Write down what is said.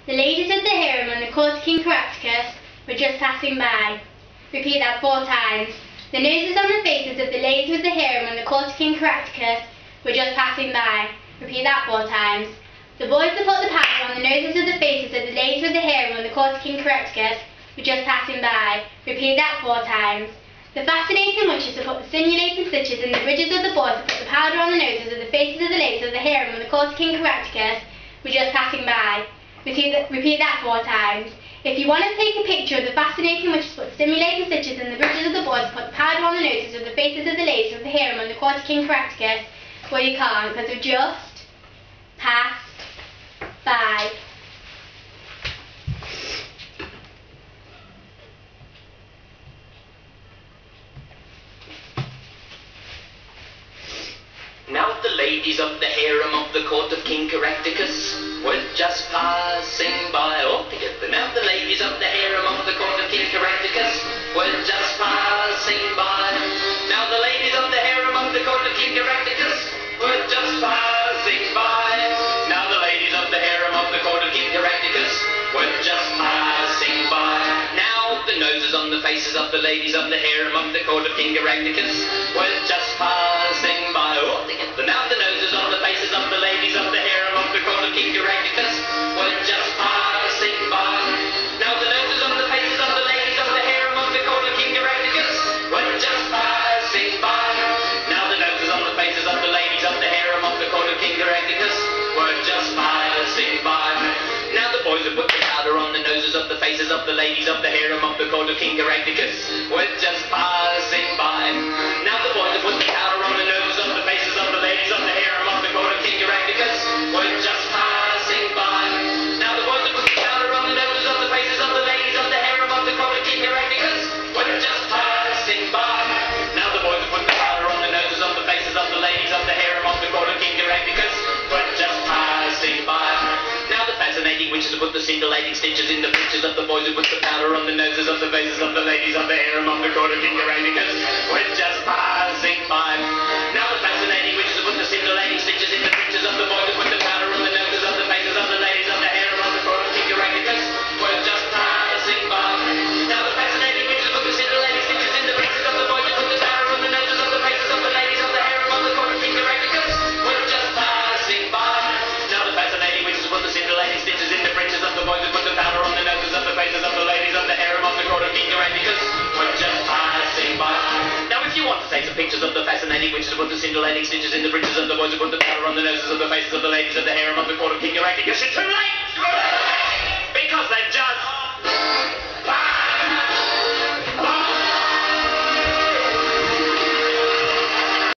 The ladies of the harem and the court of King Caractacus were just passing by. Repeat that 4 times. The noses and the faces of the ladies of the harem and the court of King Caractacus were just passing by. Repeat that 4 times. The boys that put the powder on the noses of the faces of the ladies of the harem and the court of King Caractacus were just passing by. Repeat that 4 times. The fascinating witches that put the simulating stitches in the bridges of the boys that put the powder on the noses of the faces of the ladies of the harem and the court of King Caractacus were just passing by. Repeat that 4 times. If you want to take a picture of the fascinating witches that put simulating stitches in the bridges of the boys that put the powder on the noses of the faces of the ladies of the harem and the court of King Caractacus, well, you can't, because we've just passed by. Now the ladies of the harem of the court of King Caractacus were just passing by altogether. Now the ladies of the harem of the court of King Caractacus were just passing by. Now the ladies of the harem of the court of King Caractacus were just passing by. Now the ladies of the harem of the court of King Caractacus were just passing by. Now the noses on the faces of the ladies of the harem of the court of King Caractacus were just passing by altogether. Now the noses on the faces of the ladies of the harem of the court of King Caractacus were just passing by. Now the noses on the faces of the ladies of the harem of the court of King Caractacus were just passing by. Now the noses on the faces of the ladies of the harem of the court of King Caractacus were just passing by. Now the boys that put the powder on the noses of the faces of the ladies of the harem of the court of King Caractacus were just passing by. Now the boys that put the powder on the noses of the faces of the ladies of the harem of the court of King Caractacus were just passing by. Now the boys that put the powder on the noses of the faces of the ladies of the harem of the court of King Caractacus were just passing by. Now the boys that put the powder on the noses of the faces of the ladies of the harem of the court of King Caractacus were just passing by. Now the fascinating witches that put the scintillating stitches in the breeches of the boys who put the powder on the noses of the faces of the ladies of the harem of the court of King Caractacus were just passing by. Now the fascinating witches that put the scintillating stitches in the breeches of the boys who put the powder on the noses of the faces of the ladies of the harem of the court of King Caractacus were just passing by. Now the fascinating witches that put the scintillating stitches in the breeches of the boys who put the powder on the noses of the faces of the ladies of the harem of the court of King Caractacus were just passing by. Now the fascinating witches that put the scintillating stitches in the breeches of the boys who put the powder on the noses of the faces of the ladies of the harem of the court of King Caractacus were just passing by. Now if you want to take some pictures of the fascinating witches who put the scintillating stitches in the breeches of the boys who put the powder on the noses of the faces of the ladies of the harem of the court of King Caractacus, you're too late!